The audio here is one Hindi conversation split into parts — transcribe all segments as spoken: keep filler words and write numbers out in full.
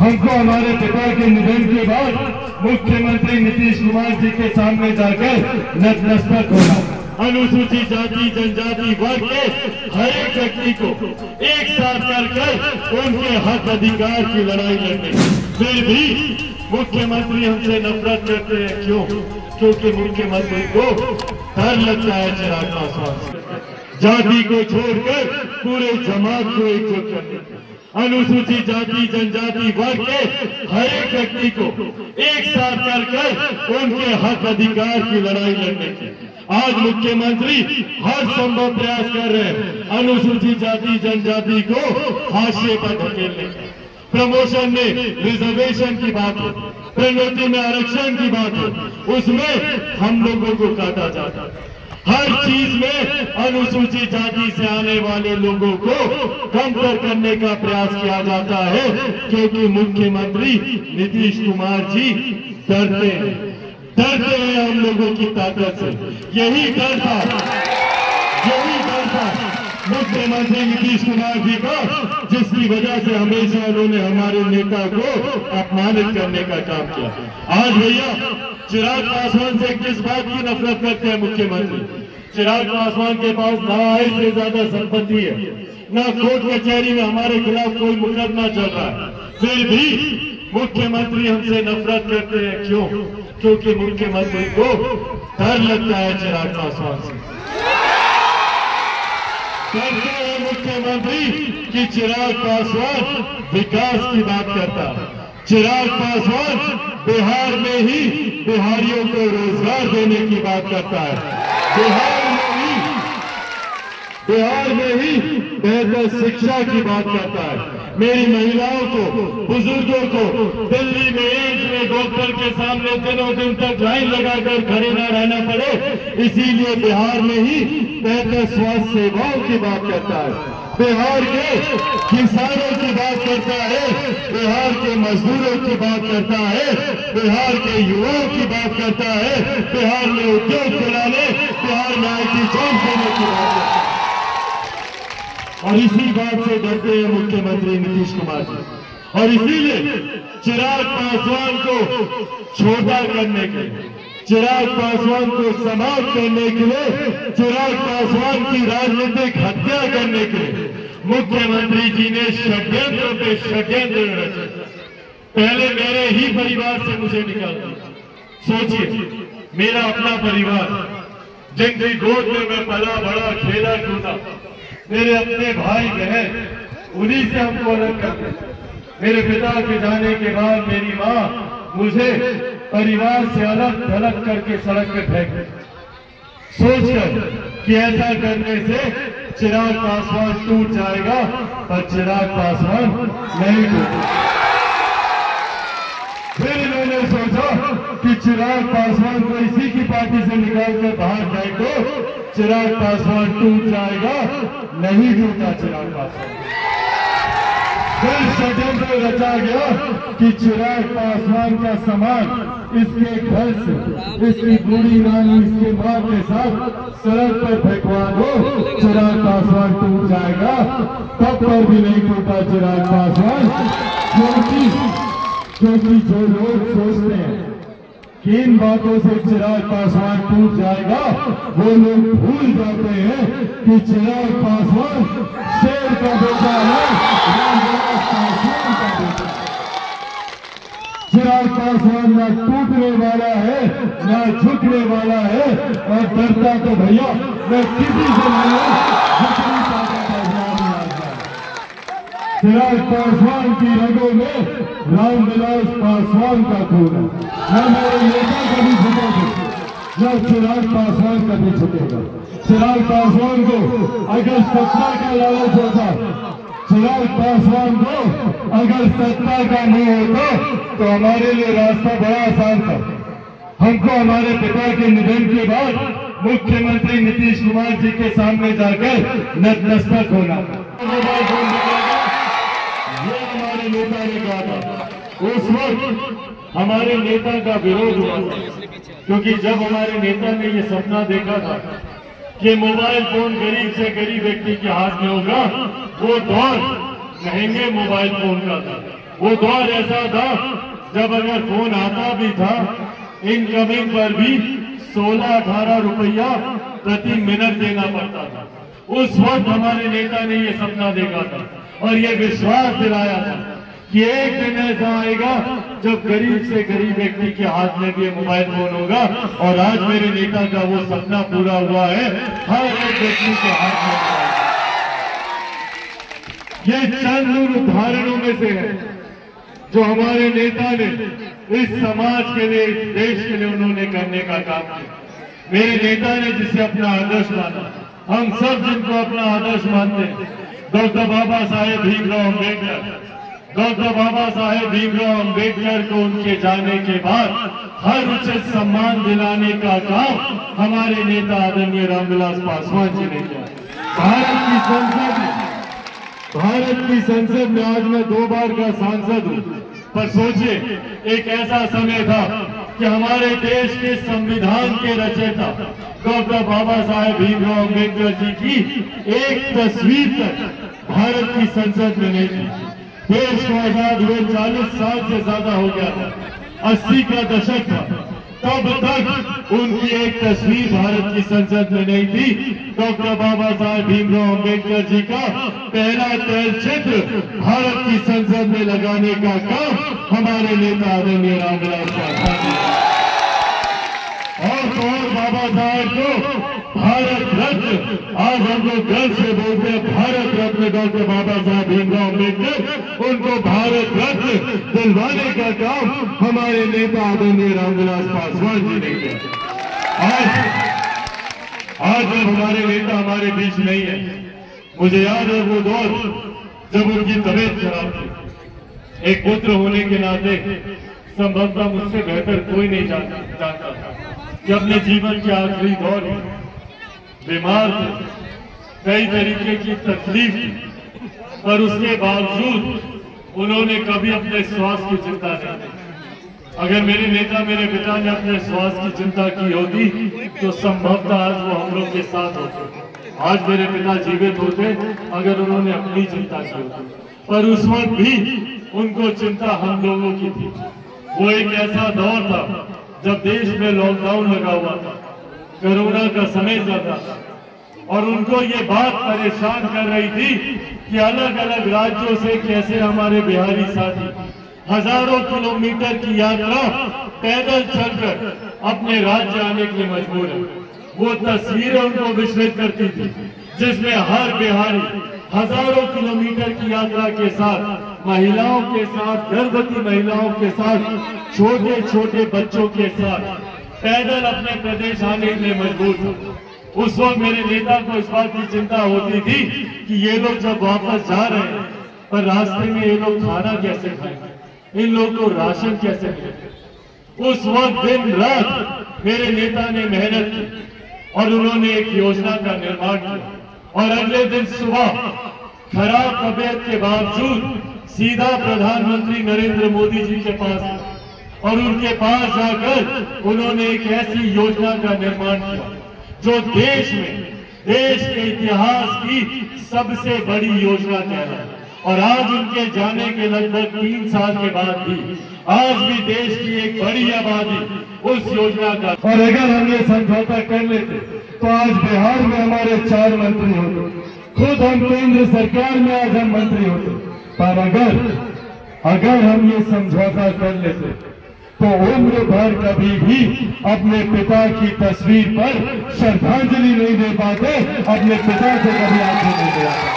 हमको हमारे पिता के निधन के बाद मुख्यमंत्री नीतीश कुमार जी के सामने जाकर नतमस्तक होना, अनुसूचित जाति जनजाति वर्ग के हर एक व्यक्ति को एक साथ कर कर उनके हक अधिकार की लड़ाई लड़ने। फिर भी मुख्यमंत्री हमसे नफरत करते हैं, क्यों? क्योंकि मुख्यमंत्री को डर लगता है चिराग पासवान से। जाति को छोड़कर पूरे जमात को एकजुट करने, अनुसूचित जाति जनजाति वर्ग के हर एक व्यक्ति को एक साथ कर कर उनके हक अधिकार की लड़ाई लड़ने की आज मुख्यमंत्री हर संभव प्रयास कर रहे हैं अनुसूचित जाति जनजाति को हाशिए पर धकेलने की। प्रमोशन में रिजर्वेशन की बात हो, प्रोन्नति में आरक्षण की बात हो, उसमें हम लोगों को काटा जाता है। हर चीज में अनुसूचित जाति से आने वाले लोगों को कमतर करने का प्रयास किया जाता है, क्योंकि मुख्यमंत्री नीतीश कुमार जी डरते हैं डरते हैं हम लोगों की ताकत से। यही डर था यही डर था मुख्यमंत्री नीतीश कुमार जी का, जिसकी वजह से हमेशा उन्होंने हमारे नेता को अपमानित करने का काम किया। आज भैया चिराग पासवान से किस बात की नफरत करते हैं मुख्यमंत्री? चिराग पासवान के पास ना आय से ज्यादा संपत्ति है, ना कोर्ट कचहरी में हमारे खिलाफ कोई मुकदमा चल रहा है, फिर भी मुख्यमंत्री हमसे नफरत करते हैं, क्यों? क्योंकि मुख्यमंत्री को डर लगता है चिराग पासवान से। डरते हैं मुख्यमंत्री कि चिराग पासवान विकास की बात करता है। चिराग पासवान बिहार में ही बिहारियों को रोजगार देने की बात करता है, बिहार में ही बिहार में ही बेहतर शिक्षा की बात करता है। मेरी महिलाओं को, बुजुर्गों को दिल्ली में एम्स में डॉक्टर के सामने दिनों दिन तक लाइन लगाकर खड़े न रहना पड़े, इसीलिए बिहार में ही बेहतर स्वास्थ्य सेवाओं की बात करता है। बिहार के किसानों की बात करता है, बिहार के मजदूरों की बात करता है, बिहार के युवाओं की बात करता है, बिहार में उद्योग चलाने, बिहार में आई टी जॉब देने की बात करता है। और इसी बात से डरते हैं मुख्यमंत्री नीतीश कुमार जी, और इसीलिए चिराग पासवान को छोटा करने के लिए, चिराग पासवान को समाप्त करने के लिए, चिराग पासवान की राजनीतिक हत्या करने के लिए मुख्यमंत्री जी ने षड्यंत्र पे षड्यंत्र रचे। पहले मेरे ही परिवार से मुझे निकाल दिया। सोचिए, मेरा अपना परिवार, जिनकी गोद में मैं पला बड़ा खेला कूदा, मेरे अपने भाई बहन, उन्हीं से हमको अलग कर दिया। मेरे पिता के जाने के बाद मेरी माँ मुझे परिवार से अलग थलग करके सड़क पे फेंक दी, सोचकर कि ऐसा करने से चिराग पासवान टूट जाएगा, पर चिराग पासवान नहीं टूटेगा। फिर इन्होंने सोचा कि चिराग पासवान को इसी की पार्टी से निकालकर बाहर फेंको, चिराग पासवान टूट जाएगा, नहीं टूटा चिराग पासवान। फिर षड्यंत्र रचा गया कि चिराग पासवान का सामान इसके घर से, इसकी बूढ़ी नानी, इसके मां के साथ सड़क पर फेंकवा दो, चिराग पासवान टूट जाएगा। तब पर भी नहीं टूटा चिराग पासवान, क्योंकि क्योंकि जो लोग सोचते हैं कि इन बातों से चिराग पासवान टूट जाएगा, वो लोग भूल जाते हैं कि चिराग पासवान शेर का बेटा है, रामविलास पासवान का बेटा। चिराग पासवान ना टूटने वाला है, ना झुकने वाला है, और डरता तो भैया मैं किसी से नहीं हूं। चिराग पासवान की रगों में रामविलास पासवान का खून है। न मेरे नेता कभी झुकेगा, न चिराग पासवान कभी झुकेगा। चिराग पासवान को अगर सत्ता का लालच होता, चिराग पासवान को अगर सत्ता का मोह होता, तो हमारे लिए रास्ता बड़ा आसान था। हमको हमारे पिता के निधन के बाद मुख्यमंत्री नीतीश कुमार जी के सामने जाकर नतमस्तक होना, मोबाइल फोन दिखाएगा, ये हमारे नेता ने कहा था। उस वक्त हमारे नेता का विरोध हुआ, क्योंकि जब हमारे नेता ने ये सपना देखा था कि मोबाइल फोन गरीब से गरीब व्यक्ति के हाथ में होगा, वो दौर महंगे मोबाइल फोन का था। वो दौर ऐसा था जब अगर फोन आता भी था इनकमिंग पर भी सोलह अठारह रुपया प्रति मिनट देना पड़ता था। उस वक्त हमारे नेता ने ये सपना देखा था और ये विश्वास दिलाया था कि एक दिन ऐसा आएगा जब गरीब से गरीब व्यक्ति के हाथ में भी मोबाइल फोन होगा। और आज मेरे नेता का वो सपना पूरा हुआ है, हर एक व्यक्ति के हाथ में। ये चंद उन उदाहरणों में से है जो हमारे नेता ने इस समाज के लिए, इस देश के लिए उन्होंने करने का काम किया। मेरे नेता ने जिसे अपना आदर्श माना, हम सब जिनको अपना आदर्श मानते हैं, डॉक्टर बाबा साहेब भीमराव अम्बेडकर, डॉक्टर बाबा साहेब भीमराव अम्बेडकर को उनके जाने के बाद हर उचित सम्मान दिलाने का काम हमारे नेता आदरणीय रामविलास पासवान जी ने किया। भारत की संसद में भारत की संसद में आज मैं दो बार का सांसद हूं, पर सोचिए एक ऐसा समय था कि हमारे देश के संविधान के रचयिता डॉक्टर बाबा साहेब भीमराव अम्बेडकर जी की एक तस्वीर तक भारत की संसद में नहीं थी। देश को आजाद हुए चालीस साल से ज्यादा हो गया था, अस्सी का दशक था, तब तक उनकी एक तस्वीर भारत की संसद में नहीं थी। डॉक्टर बाबा साहेब भीमराव अम्बेडकर जी का पहला तैलचित्र भारत की संसद में लगाने का काम हमारे नेता आदरणीय रामविलास पासवान और तो और बाबा साहेब को भारत रत्न, आज हम लोग गर्व से बोलते हैं भारत रत्न डॉक्टर बाबा साहेब भीमराव अम्बेडकर, उनको भारत रत्न दिलवाने का काम हमारे नेता आदरणीय रामविलास पासवान जी ने किया। आज आज जब हमारे नेता हमारे बीच नहीं है, मुझे याद है वो दौर जब उनकी तबीयत खराब थी। एक पुत्र होने के नाते संभवतः मुझसे बेहतर कोई नहीं जानता था कि अपने जीवन के आखिरी दौर में बीमार थे, कई तरीके की तकलीफ थी, पर उसके बावजूद उन्होंने कभी अपने स्वास्थ्य की चिंता नहीं की। अगर मेरे नेता, मेरे पिता ने अपने स्वास्थ्य की चिंता की होती तो संभवतः आज वो हम लोग के साथ होते। आज मेरे पिता जीवित होते अगर उन्होंने अपनी चिंता की होती, पर उस वक्त भी उनको चिंता हम लोगों की थी। वो एक ऐसा दौर था जब देश में लॉकडाउन लगा हुआ था, कोरोना का समय चल रहा था, और उनको ये बात परेशान कर रही थी कि अलग अलग राज्यों से कैसे हमारे बिहारी साथी हजारों किलोमीटर की यात्रा पैदल चलकर अपने राज्य आने के लिए मजबूर है। वो तस्वीरें उनको विचलित करती थी जिसमें हर बिहारी हजारों किलोमीटर की यात्रा के साथ, महिलाओं के साथ, गर्भवती महिलाओं के साथ, छोटे छोटे बच्चों के साथ पैदल अपने प्रदेश आने के लिए मजबूर था। उस वक्त मेरे नेता को इस बात की चिंता होती थी कि ये लोग जब वापस जा रहे हैं पर रास्ते में ये लोग खाना कैसे खाएंगे, इन लोग को राशन कैसे मिलेगा। उस वक्त दिन रात मेरे नेता ने मेहनत की और उन्होंने एक योजना का निर्माण किया और अगले दिन सुबह खराब तबीयत के बावजूद सीधा प्रधानमंत्री नरेंद्र मोदी जी के पास गए और उनके पास जाकर उन्होंने एक ऐसी योजना का निर्माण किया जो देश में, देश के इतिहास की सबसे बड़ी योजना कहलाए। और आज उनके जाने के लगभग तीन साल के बाद भी आज भी देश की एक बड़ी आबादी उस योजना का, और अगर हमने समझौता कर लेते तो आज बिहार में हमारे चार मंत्री होते, खुद हम केंद्र सरकार में आज हम मंत्री होते। पर अगर अगर हम ये समझौता कर लेते तो उम्र भर कभी भी अपने पिता की तस्वीर पर श्रद्धांजलि नहीं दे पाते, अपने पिता से कभी आंखें नहीं दे पाते।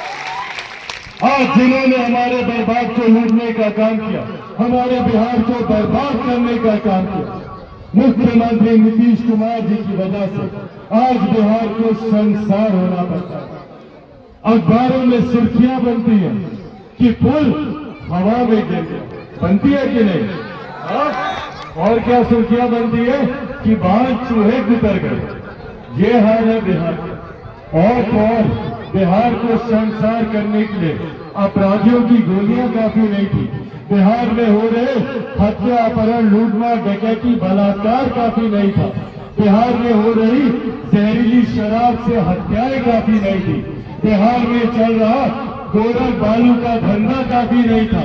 आज जिन्होंने हमारे बर्बाद को लूटने का काम किया, हमारे बिहार को बर्बाद करने का काम किया, मुख्यमंत्री नीतीश कुमार जी की वजह से आज बिहार को संसार होना पड़ता है। अखबारों में सुर्खियां बनती हैं कि पुल हवा में गिर गया, बनती है कि नहीं? और क्या सुर्खियां बनती है कि बाहर चूहे गुजर गए। ये हाल है बिहार का। और तो और बिहार को संसार करने के लिए अपराधियों की गोलियां काफी नहीं थी, बिहार में हो रहे हत्या, अपहरण, लूटमार, डकैती, बलात्कार काफी नहीं था, बिहार में हो रही जहरीली शराब से हत्याएं काफी नहीं थी, बिहार में चल रहा गोरख बालू का धंधा काफी नहीं था,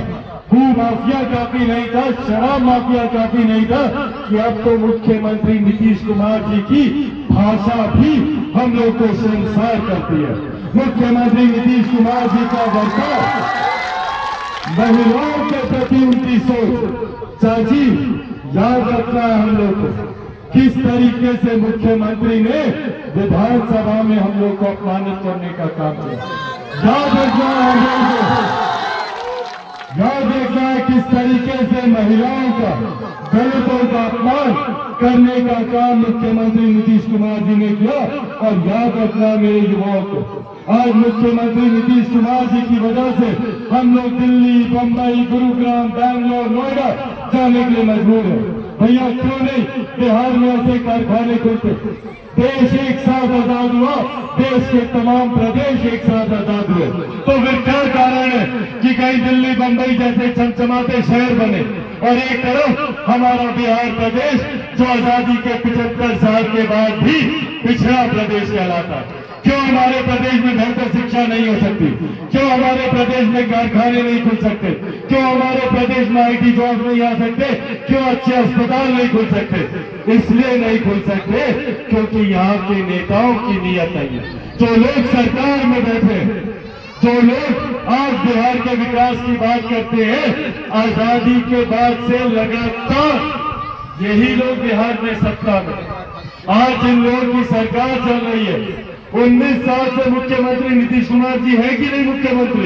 भू माफिया काफी नहीं था, शराब माफिया काफी नहीं था कि अब तो मुख्यमंत्री नीतीश कुमार जी की भाषा भी हम लोग को शर्मसार करती है। मुख्यमंत्री नीतीश कुमार जी का बर्ताव, महिलाओं के प्रति उनकी सोच, चाची याद रखना है हम लोग को किस तरीके से मुख्यमंत्री ने विधानसभा में हम लोग को अपमानित करने का काम किया। याद रखना है हम लोग को, याद रखना है किस तरीके से महिलाओं का, दलितों का अपमान करने का काम मुख्यमंत्री नीतीश कुमार जी ने किया। और याद रखना मेरे युवाओं को, आज मुख्यमंत्री नीतीश कुमार जी की वजह से हम लोग दिल्ली, बम्बई, गुरुग्राम, बैंगलोर, नोएडा जाने के लिए मजबूर हैं। भैया क्यों नहीं बिहार में ऐसे कारखाने खुलते? देश एक साथ आजाद हुआ, देश के तमाम प्रदेश एक साथ आजाद हुए, तो फिर क्या कारण है कि कहीं दिल्ली, बम्बई जैसे चमचमाते शहर बने और एक तरफ हमारा बिहार प्रदेश जो आजादी के पिछहत्तर साल के बाद भी पिछड़ा प्रदेश कहलाता? क्यों हमारे प्रदेश में बेहतर शिक्षा नहीं हो सकती? क्यों हमारे प्रदेश में कारखाने नहीं खुल सकते? क्यों हमारे प्रदेश में आईटी जॉब नहीं आ सकते? क्यों अच्छे अस्पताल नहीं खुल सकते? इसलिए नहीं खुल सकते क्योंकि यहाँ के नेताओं की नीयत नहीं है। जो लोग सरकार में बैठे, जो लोग आज बिहार के विकास की बात करते हैं, आजादी के बाद से लगातार यही लोग बिहार में सत्ता में, आज जिन लोगों की सरकार चल रही है, उन्नीस साल से मुख्यमंत्री नीतीश कुमार जी है कि नहीं मुख्यमंत्री?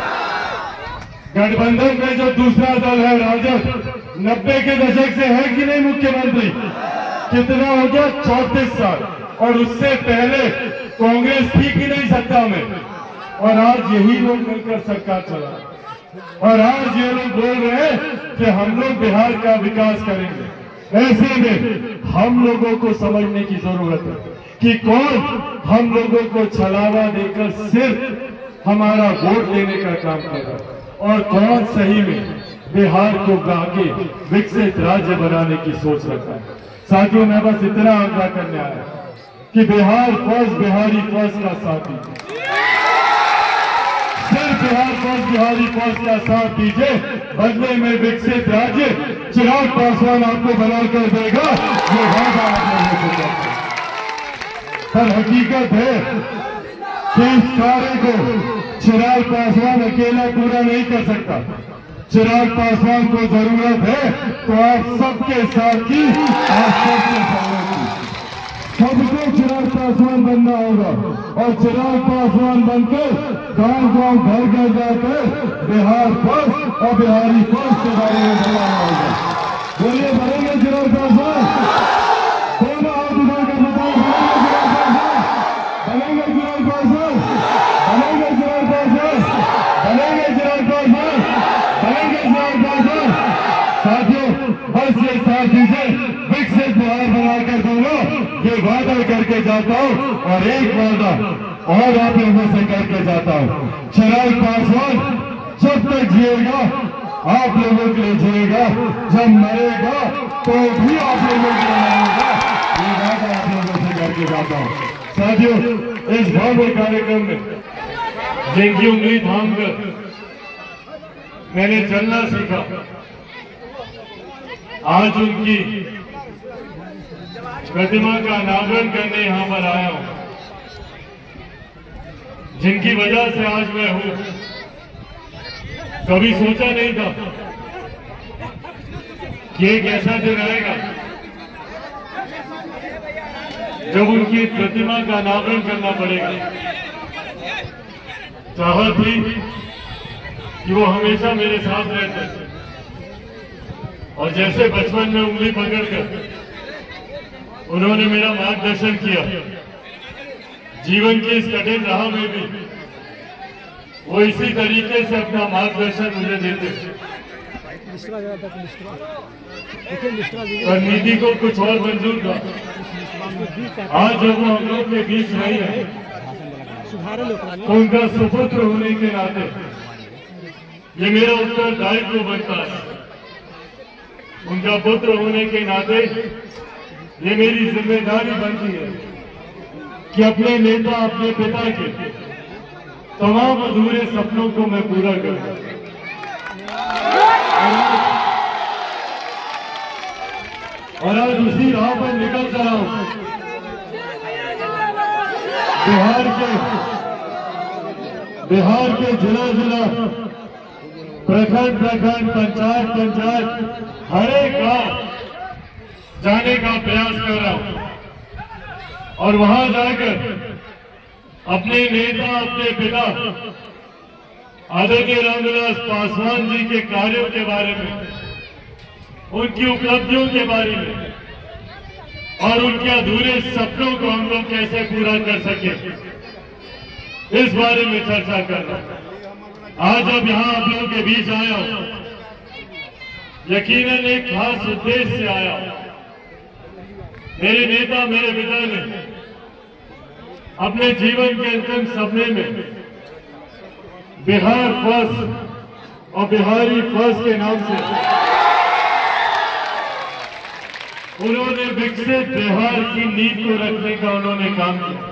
गठबंधन में जो दूसरा दल है राजद, नब्बे के दशक से है कि नहीं मुख्यमंत्री? कितना हो गया? चौंतीस साल। और उससे पहले कांग्रेस थी कि नहीं सत्ता में? और आज यही लोग मिलकर सरकार चला, और आज ये लोग बोल रहे हैं कि हम लोग बिहार का विकास करेंगे। ऐसे में हम लोगों को समझने की जरूरत है कि कौन हम लोगों को छलावा देकर सिर्फ हमारा वोट देने का काम कर रहा है और कौन सही में बिहार को आगे विकसित राज्य बनाने की सोच रखता है। साथियों, मैं बस इतना आग्रह करने आया कि बिहार फर्स्ट, बिहारी फर्स्ट का साथ दीजिए। सिर्फ बिहार फर्स्ट, बिहारी फर्स्ट का साथ दीजिए, बदले में विकसित राज्य चिराग पासवान आपको बनाकर देगा, ये वादा आप लोगों से करते हैं। पर हकीकत है कि इस कार्य को चिराग पासवान अकेला पूरा नहीं कर सकता। चिराग पासवान को जरूरत है तो आप सबके साथ की, आप सबके सहयोग की। सबको चिराग पासवान बनना होगा और चिराग पासवान बनकर गांव गांव, घर घर जाकर बिहार फर्स्ट और बिहारी फर्स्ट के बारे में बताना होगा। बोलिए, बनेंगे चिराग पासवान? दोनों हाथ उठाकर बताओ, बनेंगे चिराग पासवान? बनेंगे चिराग पासवान? बनेंगे चिराग पासवान? बनेंगे चिराग पासवान? साथियों, बस ये साथ दीजिए, विकसित बिहार बनाकर दूंगा, ये वादा करके जाता हूं। और एक वादा और आप लोगों से करके जाता हूं, चिराग पासवान जब तक जिएगा आप लोगों के लिए जिएगा, जब मरेगा तो भी आप लोगों के लिए मरेगा, ये वादा आप लोगों से करके जाता हूं। साथियों, इस भव्य कार्यक्रम में जिनकी उंगली थाम कर मैंने चलना सीखा, आज उनकी प्रतिमा का अनावरण करने यहां पर आया हूं, जिनकी वजह से आज मैं हूं। कभी सोचा नहीं था कि एक ऐसा दिन आएगा जब उनकी प्रतिमा का अनावरण करना पड़ेगा। चाहत थी कि वो हमेशा मेरे साथ रहते और जैसे बचपन में उंगली पकड़कर उन्होंने मेरा मार्गदर्शन किया, जीवन की इस कठिन राह में भी वो इसी तरीके से अपना मार्गदर्शन मुझे देते और नीति को कुछ और मंजूर था। आज जब वो हम लोग के बीच नहीं है तो उनका सुपुत्र होने के नाते ये मेरा उत्तरदायित्व बनता है। उनका पुत्र होने के नाते ये मेरी जिम्मेदारी बनती है कि अपने नेता, अपने पिता के तमाम अधूरे सपनों को मैं पूरा करूं। और आज उसी राह पर निकल कर रहा हूं। बिहार के बिहार के जिला जिला, प्रखंड प्रखंड, पंचायत पंचायत, हर एक गांव जाने का प्रयास कर रहा हूं और वहां जाकर अपने नेता, अपने पिता आदरणीय रामविलास पासवान जी के कार्यों के बारे में, उनकी उपलब्धियों के बारे में और उनके अधूरे सपनों को हम लोग कैसे पूरा कर सके, इस बारे में चर्चा कर रहा हूं। आज अब यहां आप लोगों के बीच आया हूं, यकीनन एक खास उद्देश्य से आया हूं। मेरे नेता, मेरे पिता ने अपने जीवन के अंतिम सपने में बिहार फर्स्ट और बिहारी फर्स्ट के नाम से उन्होंने विकसित बिहार की नींव को रखने का उन्होंने काम किया।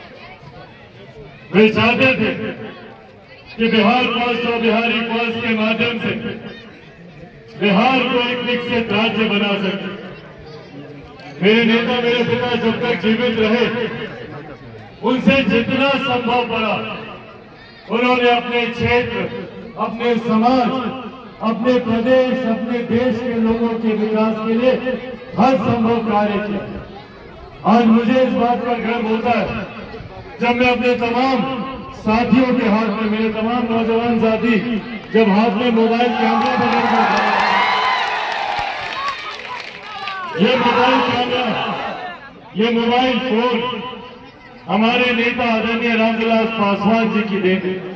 वे चाहते थे कि बिहार फर्स्ट और बिहारी फर्स्ट के माध्यम से बिहार को एक विकसित राज्य बना सके। मेरे नेता, मेरे पिता जब तक जीवित रहे, उनसे जितना संभव पड़ा उन्होंने अपने क्षेत्र, अपने समाज, अपने प्रदेश, अपने देश के लोगों के विकास के लिए हर संभव कार्य किया। आज मुझे इस बात का गर्व होता है जब मैं अपने तमाम साथियों के हाथ में, मेरे तमाम नौजवान साथी जब हाथ में मोबाइल कैमरा पकड़ ये मोबाइल कैमरा, ये मोबाइल फोन हमारे नेता आदरणीय रामविलास पासवान जी की देन है।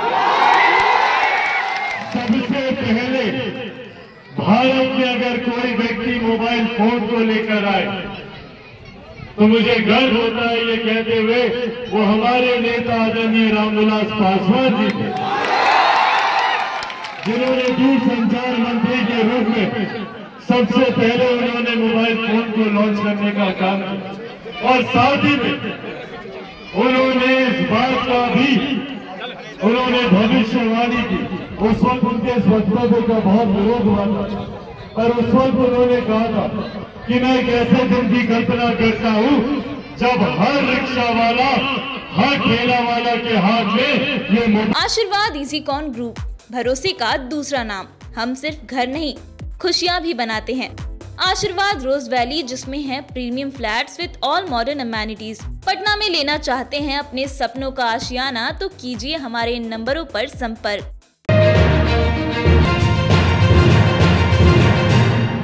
सबसे पहले भारत में अगर कोई व्यक्ति मोबाइल फोन को लेकर आए तो मुझे गर्व होता है ये कहते हुए वो हमारे नेता आदरणीय रामविलास पासवान जी थे, जिन्होंने दूरसंचार मंत्री के रूप में सबसे पहले उन्होंने मोबाइल फोन को लॉन्च करने का काम किया और साथ ही में उन्होंने इस बात का भी उन्होंने भविष्यवाणी की। उस वक्त उनके इस वक्तव्य का बहुत विरोध हुआ था, पर उस वक्त उन्होंने कहा था कि मैं एक ऐसे दिन की कल्पना करता हूं जब हर रिक्शा वाला, हर ठेला वाला के हाथ में ये। आशीर्वाद इजीकॉन ग्रुप, भरोसे का दूसरा नाम। हम सिर्फ घर नहीं, खुशियां भी बनाते हैं। आशीर्वाद रोज वैली, जिसमें है premium flats with all modern amenities. Patna में लेना चाहते हैं अपने सपनों का आशियाना, तो कीजिए हमारे इन नंबरों पर संपर्क।